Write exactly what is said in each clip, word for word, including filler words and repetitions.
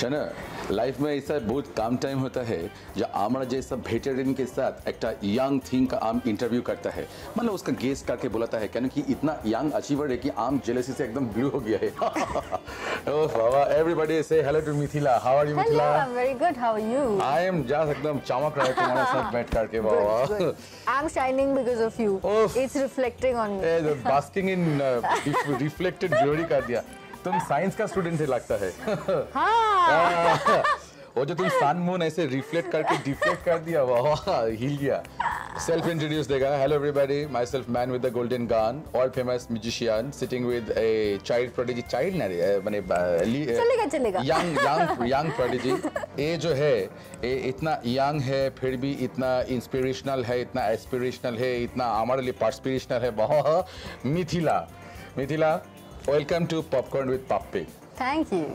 शना life में ऐसा बहुत कम टाइम होता है जो आमरा जैसा वेटरन के साथ एक यंग थिंग का आम इंटरव्यू करता है, मतलब उसका गेस्ट करके बुलाता है क्योंकि इतना यंग अचीवर है कि आम जेलसी से एकदम ब्लू हो गया है। Oh Baba, everybody say hello to Mithila. How are you, Mithila? Hello, I'm very good. How are you? I am just एकदम चमक रहा है तुम्हारे साथ बैठ करके बाबा। I'm shining because of you. It's reflecting on me. A, basking in uh, reflected glory कर दिया। तुम साइंस का स्टूडेंट है लगता है। हाँ। वो जो तुम सन मून ऐसे रिफ्लेक्ट करके डिफ्लेक्ट कर दिया, वाह हिल गया। सेल्फ इंट्रोड्यूस देगा। Hello everybody, myself man with the golden gun, world famous musician, sitting with a child prodigy, child ना रे माने चलेगा चलेगा यंग यंग यंग प्रोडिजी। ये जो है ये इतना यंग है फिर भी इतना इंस्पिरेशनल है, इतना एस्पिरेशनल है, इतना हमारे लिए पर्सपिरेशनल है। बहुत Mithila, Mithila welcome to Popcorn with Pappy. Thank you.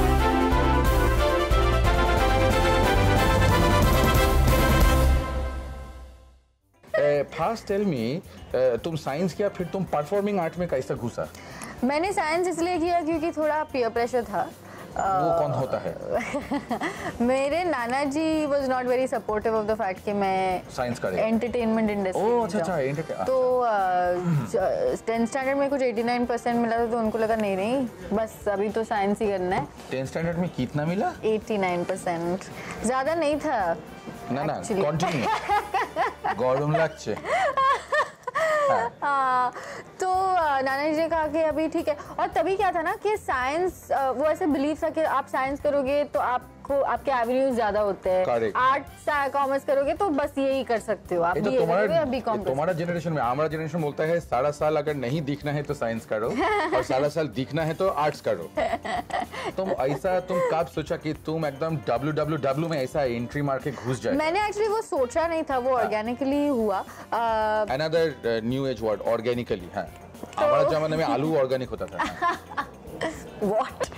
First tell me, तुम साइंस किया फिर तुम परफॉर्मिंग आर्ट में कैसे घुसा? मैंने साइंस इसलिए किया क्योंकि थोड़ा पीयर प्रेशर था। वो कौन होता है? मेरे नाना ji was not very supportive of the fact कि मैं साइंस करे, एंटरटेनमेंट इंडस्ट्री। ओह अच्छा अच्छा एंटरटेनमेंट। तो टेंथ स्टैंडर्ड में कुछ नवासी परसेंट मिला था तो उनको लगा नहीं नहीं बस अभी तो साइंस ही करना है। टेंथ स्टैंडर्ड में कितना मिला? नवासी परसेंट, ज्यादा नहीं था। ना ना कंटिन्यू गौरव लगছে। हाँ, तो नाना जी ने कहा कि अभी ठीक है। और तभी क्या था ना कि साइंस वो ऐसे बिलीव था कि आप साइंस करोगे तो आपको आपके एवेन्यूज ज्यादा होते हैं। आर्ट्स कॉमर्स करोगे तो बस यही कर सकते हो आप। तो तुम्हारा तुम्हारा जनरेशन में, हमारा जनरेशन बोलता है सारा साल अगर नहीं दिखना है तो साइंस करो और सारा साल दिखना है तो आर्ट्स करो। तुम ऐसा तुम कब सोचा कि तुम एकदम डब्ल्यू डब्ल्यू डब्ल्यू में ऐसा एंट्री मार के घुस जाए? मैंने एक्चुअली वो सोचा नहीं था, वो ऑर्गेनिकली हुआ। Another new age word organically. हाँ, हमारे जमाने में आलू ऑर्गेनिक होता था। What?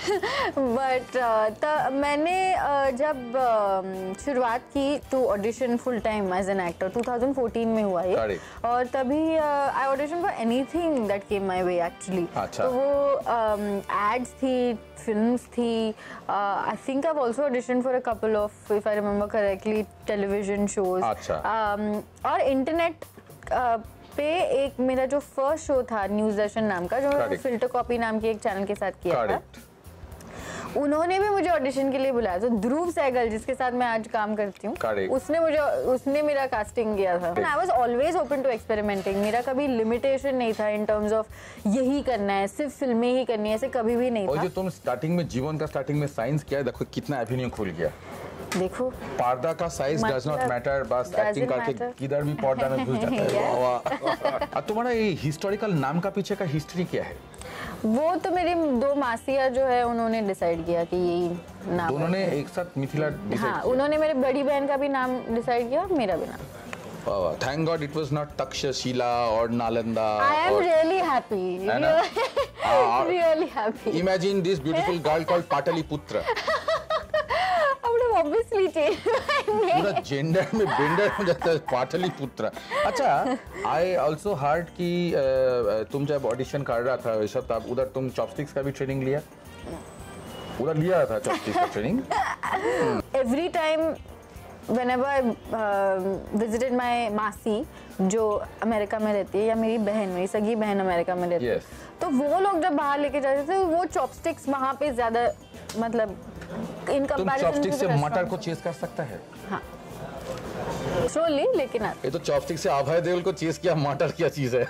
बट uh, मैंने uh, जब uh, शुरुआत की to audition full time as an actor twenty fourteen में हुआ ये, और तभी I audition for anything that came my way actually. तो वो एड्स um, थी, फिल्म्स थी, I think I also audition for a couple of, if I remember correctly, television shows. और इंटरनेट uh, पे एक मेरा जो फर्स्ट शो था न्यूज दर्शन नाम का, जो फिल्टर कॉपी नाम की एक चैनल के साथ किया था, उन्होंने भी मुझे ऑडिशन के लिए बुलाया। तो ध्रुव सहगल जिसके साथ मैं आज काम करती हूँ, उसने मुझे उसने मेरा कास्टिंग किया था। I was always open to experimenting. मेरा कभी लिमिटेशन नहीं था इन टर्म्स ऑफ यही करना है, सिर्फ फिल्में ही करनी है, ऐसे कभी भी नहीं था। और जो तुम स्टार्टिंग में जीवन का स्टार्टिंग में साइंस किया, देखो कितना एवेन्यू खुल गया। देखो पर्दा का साइज डज नॉट मैटर, बस एक्टिंग करके किधर भी पर्दा में घुस जाता है। तुम्हारा ये हिस्टोरिकल नाम का पीछे का हिस्ट्री क्या है? वो तो मेरी दो मासियाँ जो है उन्होंने डिसाइड किया कि यही नाम। दोनों ने एक साथ मिथिला डिसाइड हाँ, किया। उन्होंने मेरे बड़ी बहन का भी नाम डिसाइड किया और मेरा भी नाम। Thank God it was not Takshashila और Nalanda. I am really happy, really happy. Imagine this beautiful girl called Pataliputra. Obviously पूरा जेंडर में बेंडर हो जाता है, पाटलिपुत्र। अच्छा, आई ऑल्सो हर्ड कि तुम जब ऑडिशन कर रहा था वैसा तब उधर तुम चॉपस्टिक्स का भी ट्रेनिंग लिया? उधर लिया था चॉपस्टिक्स का training? Every time whenever I uh, visited my मासी जो अमेरिका में रहती है, या मेरी बहन, मेरी सगी बहन अमेरिका में रहती है, तो वो लोग जब बाहर लेके जाते थे वो चॉपस्टिक्स वहाँ पे ज्यादा, मतलब इन कंपैरिजन चॉपस्टिक से मटर को चेस कर सकता है। हाँ, स्लोली, लेकिन ये तो चॉपस्टिक से अभय देओल को चेस किया, मटर क्या चीज है।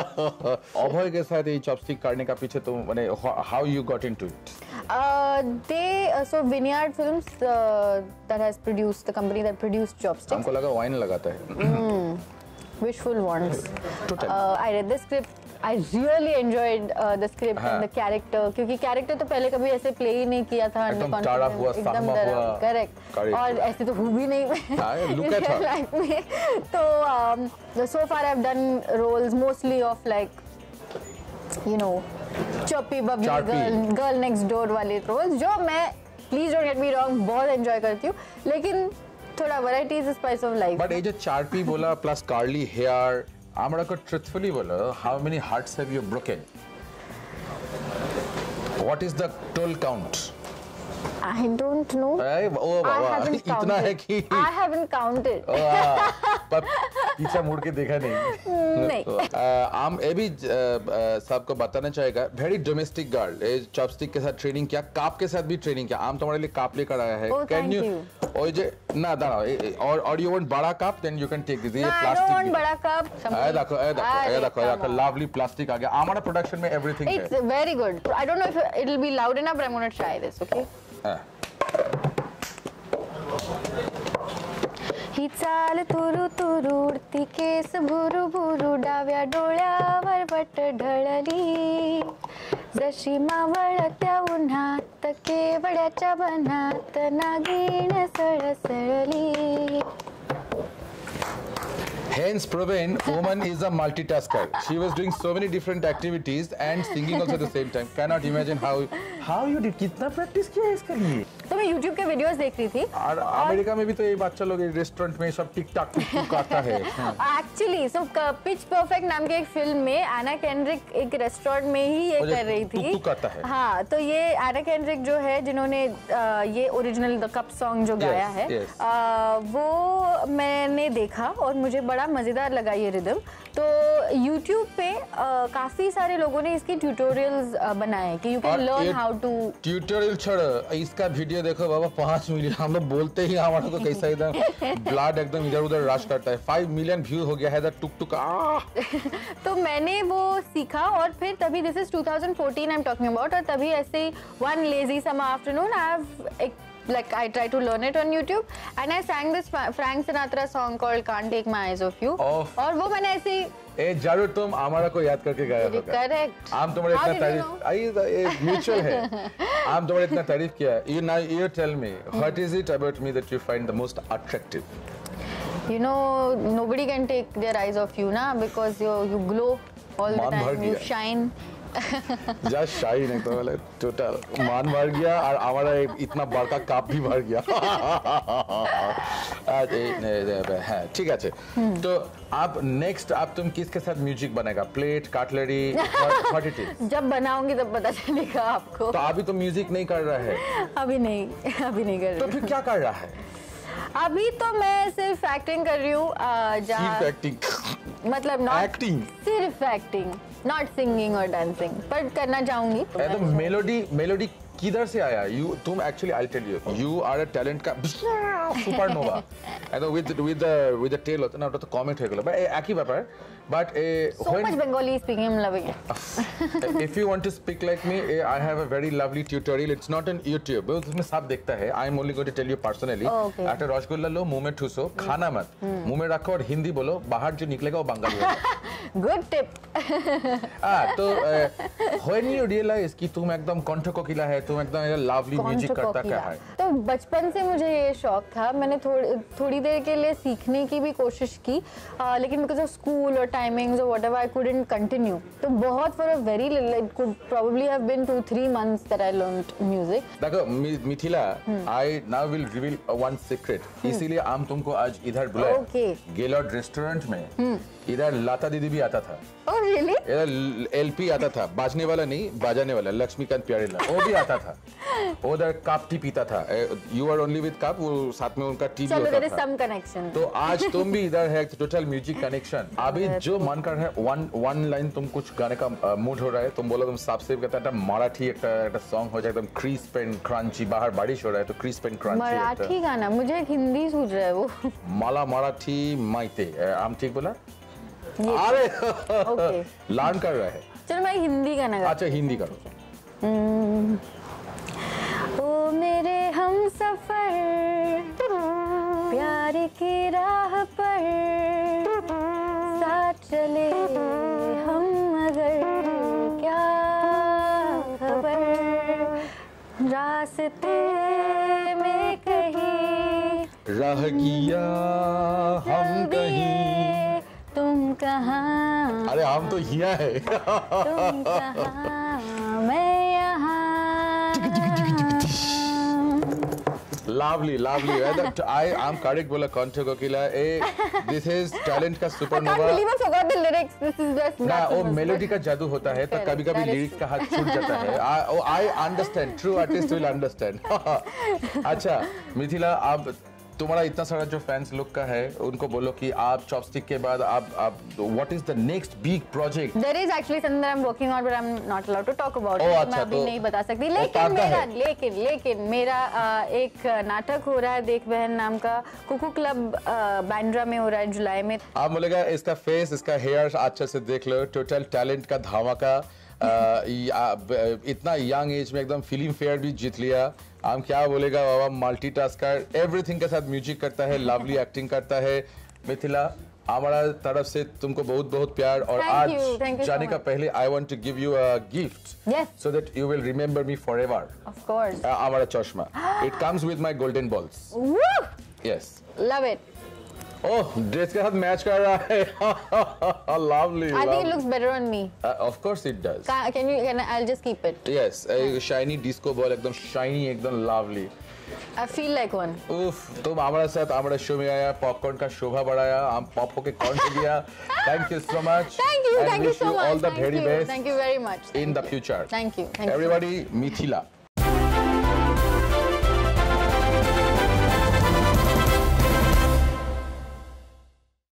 अभय के साथ ये चॉपस्टिक करने का पीछे तो मैंने how you got into it? They so Vineyard Films that has produced, the company that produced chopsticks. हमको लगा वाइन लगाता है। Wishful wants. I read the script, I really enjoyed uh, the script हाँ. and the character, क्योंकि character तो पहले कभी ऐसे प्ले ही नहीं किया था। एकदम टाड़ा हुआ, सहमा हुआ, करेक्ट, और ऐसे तो हूँ भी नहीं मैं लाइफ में। तो so far I've done roles mostly of like you know choppy bubbly girl, girl next door वाले roles, जो मैं, please don't get me wrong, बहुत enjoy करती हूँ, लेकिन थोड़ा variety is the spice of life। But ये जो चार्पी बोला plus curly hair, आमरा को truthfully बोलो, how many hearts have you broken? What is the toll count? I don't know. अरे ओ बाबा इतना है कि I haven't counted. पर पीछे मुड़ के देखा नहीं। नहीं। आम ये भी सबको बताना चाहेगा वेरी डोमेस्टिक गर्ल चॉपस्टिक के साथ ट्रेनिंग किया काप के साथ भी ट्रेनिंग किया आम तुम्हारे लिए काप लेकर आया है कैन यू और जे ना दाना और और यू वांट बड़ा cup then you can take this ये प्लास्टिक I don't want बड़ा काप ये देखो ये देखो ये देखो ये लवली प्लास्टिक आ गया हमारा प्रोडक्शन में एवरीथिंग है It's very good. I don't know if it will be loud enough but I'm going to try this, okay? ही चाल तुरु तुरु उडती केस बुरु बुरु डाव्या डोळ्यावर बट ढळली जशी मावळत्या उन्हात केवड्याच्या बनात Naagin सळसळली Hence proven woman is a multitasker. She was doing so many different activities and singing also at the same time. Cannot imagine how how you did कितना practice किया है इसके लिए? तो मैं YouTube के वीडियोस देख रही थी और अमेरिका में भी तो ये बच्चा लोग रेस्टोरेंट में सब टिक टाक टिक टुक करता है एक्चुअली सो पिच परफेक्ट नाम के एक फिल्म में एना केंड्रिक एक रेस्टोरेंट में ही ये कर रही थी टुक टुक करता है हाँ तो ये एना केंड्रिक जो है जिन्होंने ये ओरिजिनल द कप सॉन्ग जो गाया है वो मैंने देखा और मुझे बड़ा मजेदार लगा ये रिदम तो YouTube पे काफी सारे लोगों ने इसकी ट्यूटोरियल्स बनाए कि you can learn how to tutorial छोड़ इसका वीडियो देखो बाबा पांच मिलियन हम लोग बोलते ही हमारा को कैसा एकदम ब्लड एकदम इधर उधर रश करता है फाइव मिलियन व्यू हो गया है टुक टुक तो मैंने वो सीखा और फिर तभी this is twenty fourteen I am talking about और तभी ऐसे one lazy summer afternoon I have like I try to learn it on YouTube and I sang this Frank Sinatra song called Can't Take My Eyes Off You और वो मैंने ऐसे ए जरूर तुम हमारा को याद करके गाया होगा करेक्ट आम तुम्हारे इतना तारीफ आई ये म्यूचुअल है आम तुम्हारे इतना तारीफ किया you now you tell me what is it about me that you find the most attractive you know nobody can take their eyes off you na because you you glow all the time you shine just shine एक तो वाले total मान भर गया और हमारा इतना बड़का कप भी भर गया हाँ ठीक है तो आप नेक्स्ट आप तुम किसके साथ म्यूजिक बनेगा plate cutlery what it is जब बनाऊंगी तब पता चलेगा आपको तो अभी तो म्यूजिक नहीं कर रहा है अभी नहीं अभी नहीं कर रही तो फिर क्या कर रहा है अभी तो मैं सिर्फ एक्टिंग कर रही हूँ सिर्फ एक्टिंग मतलब नॉट एक्टिंग सिर्फ एक्टिंग नॉट सिंगिंग और डांसिंग पर करना चाहूंगी तो मेलोडी मेलोडी किधर से आया यू तुम actually I tell you you are a talent का supernova and with with with the tell होता ना तो कमेंट हो गया बट एक ही ব্যাপার but a so when, much Bengali speaking I'm loving it if you want to speak like me I have a very lovely tutorial it's not on YouTube उसमें सब देखता है I am only going to tell you personally একটা রসগোল্লা लो मुंह में ठूसो खाना मत मुंह में रखो और हिंदी बोलो बाहर जो निकलेगा वो बंगाली होगा good tip ah तो when you realize कि तुम एकदम कंठ कोकिला है तुम एकदम लवली म्यूजिक करता क्या है तो बचपन से मुझे ये शौक था मैंने थोड़ी थोड़ी देर के लिए सीखने की भी कोशिश की लेकिन बिकॉज ऑफ स्कूल और timings or whatever I couldn't continue तो बहुत for a very little it could probably have been two three months that I learned music देखो Mithila I now will reveal one secret इसीलिए हम तुमको आज इधर बुलाए okay गेलॉर्ड रेस्टोरेंट में इधर लता दीदी भी आता था oh really इधर एलपी आता था बाजने वाला नहीं बाजाने वाला लक्ष्मीकांत प्यारेलाल वो भी आता था उधर कप टी पीता था you are only with cup वो साथ में उनका टीवी होता था चलो there is some connection तो आज तुम भी इधर है टोटल म्यूजिक कनेक्शन अभी जो मन कर रहा है वन वन लाइन तुम कुछ गाने का मूड हो रहा है तुम बोलो तुम साफ से कहता है मराठी एक एक सॉन्ग हो जाए एकदम क्रिस्प एंड क्रंची बाहर बारिश हो रहा है तो क्रिस्प एंड क्रंची मराठी गाना मुझे एक हिंदी सूझ रहा है वो माला मराठी माइते हम ठीक बोला अरे ओके लर्न कर रहा है चलो मैं हिंदी गाना अच्छा हिंदी करो ओ मेरे हम सफर प्यार की राह पर साथ चले हम मगर क्या खबर रास्ते में कहीं रह गया हम कहीं तुम कहाँ अरे हम तो हिया है तुम कहाँ मैं यहाँ lovely lovely I am correct बोला Conte Coquila A this is talent का supernova I can't believe I forgot the lyrics this is just ना वो मेलोडी का जादू होता है तो कभी कभी लिरिक्स का हाथ छूट जाता है I understand true artist will understand अच्छा मिथिला आप तुम्हारा इतना सारा जो फैंस लोग का है उनको बोलो कि आप चॉपस्टिक के बाद आप आप what is the next big project there is actually something I am working on but I am not allowed to talk about it मैं अभी नहीं बता सकती लेकिन मेरा लेकिन लेकिन मेरा एक नाटक हो रहा है देख बहन नाम का कुकू क्लब बांद्रा में हो रहा है जुलाई में आप बोलेगा इसका फेस इसका हेयर अच्छे से देख लो टोटल टैलेंट का धमाका इतना यंग एज में एकदम फिल्म फेयर भी जीत लिया हम क्या बोलेगा बाबा मल्टीटास्कर एवरीथिंग के साथ म्यूजिक करता है लवली एक्टिंग करता है मिथिला हमारा तरफ से तुमको बहुत बहुत प्यार और आज जाने का पहले I want to give you a gift so that you will remember me forever of course हमारा चश्मा it comes with my golden balls yes love it Oh, dress के साथ मैच कर रहा है. Lovely. I think it looks better on me. Uh, of course it does. Can, can you? Can I, I'll just keep it. Yes, a shiny disco ball, एकदम shiny, एकदम lovely. I feel like one. उफ, तुम हमारे साथ हमारे show में आया, popcorn का शोभा बढ़ाया, हम पॉप होके कॉर्न से दिया. Thank you so much. Thank you, thank you so much. All the very best. Thank you very much. In the future. Thank you. Thank Everybody, Mithila.